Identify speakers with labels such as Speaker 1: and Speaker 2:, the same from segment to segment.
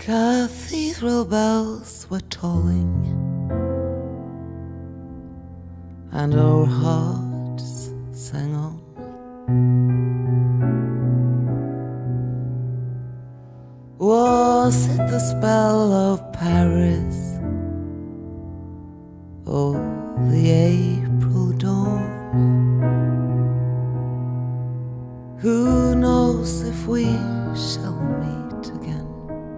Speaker 1: Cathedral bells were tolling, and our hearts sang on. Was it the spell of Paris, or the April dawn? Who knows if we shall meet again?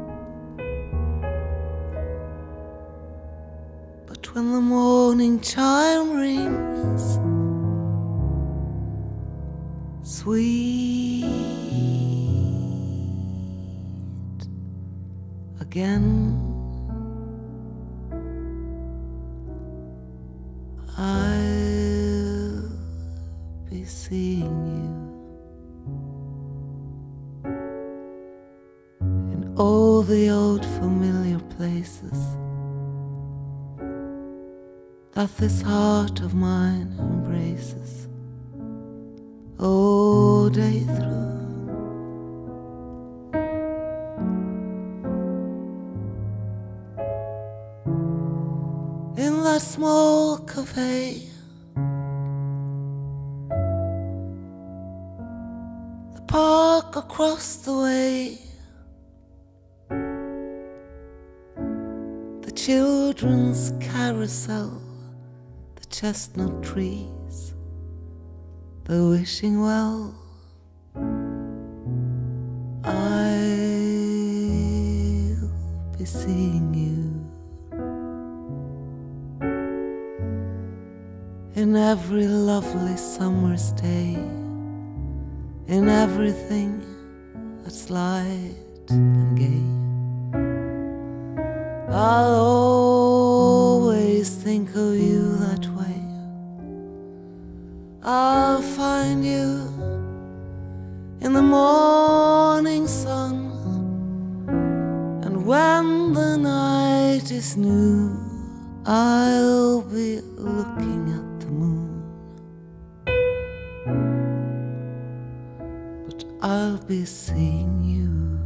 Speaker 1: But when the morning chime rings, sweet again, I'll be seeing you in all the old familiar places that this heart of mine embraces all day through. In that small cafe, the park across the way, the children's carousel, the chestnut trees, the wishing well, I'll be seeing you in every lovely summer's day, in everything that's light and gay. I'll always think of you that way. I'll find you in the morning sun, and when the night is new, I'll be looking at the moon, but I'll be seeing you.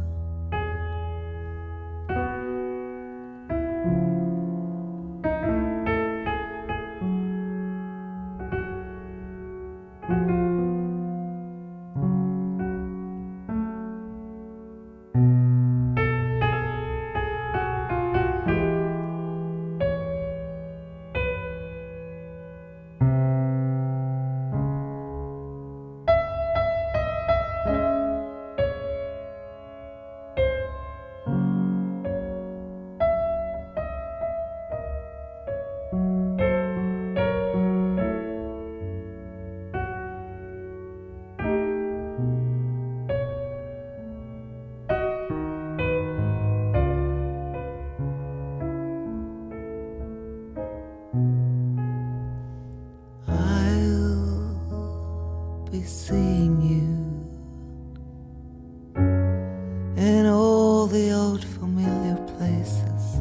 Speaker 1: Seeing you in all the old familiar places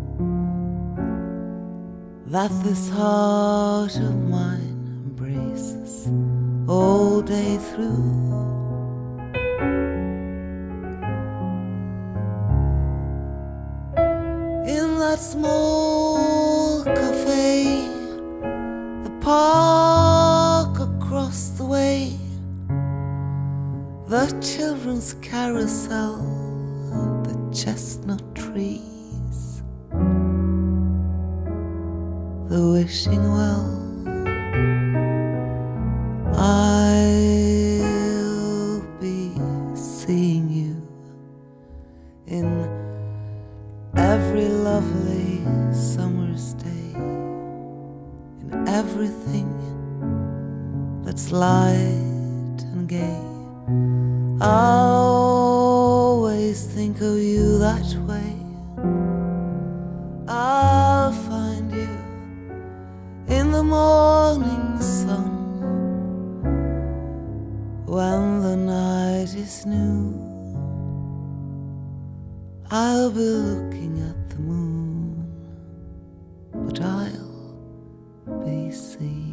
Speaker 1: that this heart of mine embraces all day through. In that small cafe, the park across the way, the children's carousel, the chestnut trees, the wishing well, I'll be seeing you in every lovely summer's day, in everything that's light and gay. I'll always think of you that way. I'll find you in the morning sun, when the night is new, I'll be looking at the moon, but I'll be seeing